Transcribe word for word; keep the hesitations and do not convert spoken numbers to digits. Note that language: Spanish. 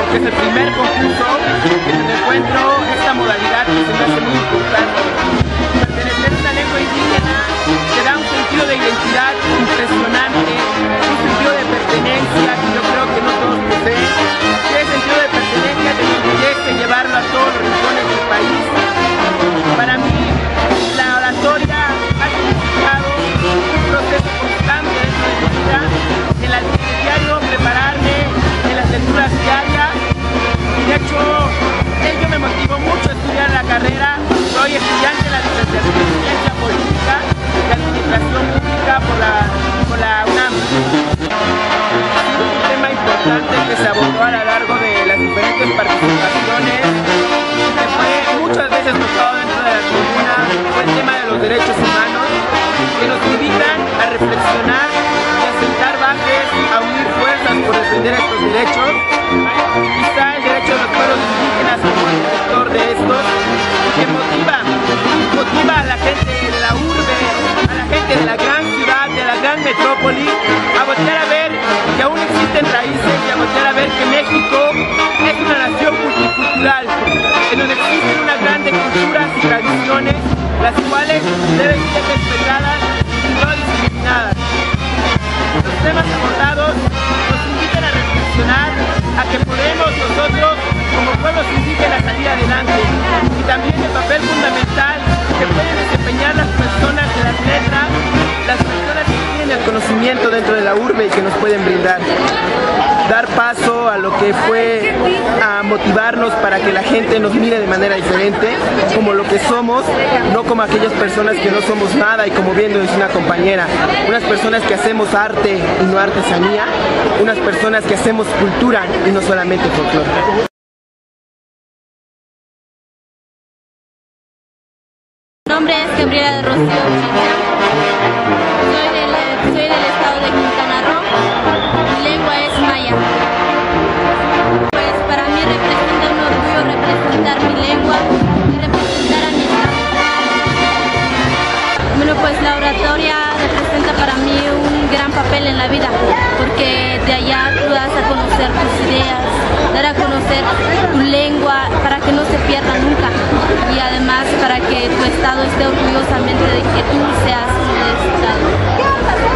porque es el primer concurso en donde encuentro esta modalidad que se me hace muy importante. Pertenecer a una lengua indígena te da un sentido de identidad impresionante, un sentido de pertenencia que yo creo que no todos poseen. Ese sentido de pertenencia te enorgullece llevarlo a todos los rincones del país. Para mí, la oratoria ha significado un proceso constante dentro de mi vida, en el diario prepararme, en las lecturas diarias, y de hecho ello me motivó mucho a estudiar la carrera. Soy estudiante de la licenciatura en Ciencia Política y Administración Pública por la, por la UNAM. Un tema importante que se abordó a lo largo de las diferentes participaciones, que fue muchas veces tocado dentro de la tribuna, fue el tema de los derechos humanos, que nos invitan a reflexionar y a sentar bases, a unir fuerzas por defender estos derechos. Quizá el derecho de los pueblos indígenas como el sector de estos, que motiva, motiva a la gente de la urbe, a la gente de la gran ciudad, de la gran metrópoli, a voltear a ver que aún existen raíces y a voltear a ver que México es una nación multicultural, en donde existen unas grandes culturas y tradiciones, las cuales deben ser respetadas y no discriminadas. Los temas abordados nos invitan a reflexionar a que podemos nosotros como pueblos indígenas salir adelante, y también el papel fundamental que pueden desempeñar las personas de las letras, las personas que tienen el conocimiento dentro de la urbe y que nos pueden brindar. Dar paso a lo que fue a motivarnos para que la gente nos mire de manera diferente, como lo que somos, no como aquellas personas que no somos nada, y como bien lo dice una compañera, unas personas que hacemos arte y no artesanía, unas personas que hacemos cultura y no solamente folclore. Mi nombre es Gabriela de Rocío Chilla. Soy del, soy del estado de Quintana Roo. Mi lengua es maya. Pues para mí representa un orgullo representar mi lengua y representar a mi estado. Bueno, pues la oratoria representa para mí un gran papel en la vida, porque de allá tú das a conocer tus ideas, dar a conocer tu lengua para que no se pierda nunca, y además para que tu estado esté orgullosamente de que tú seas uno de ese estado.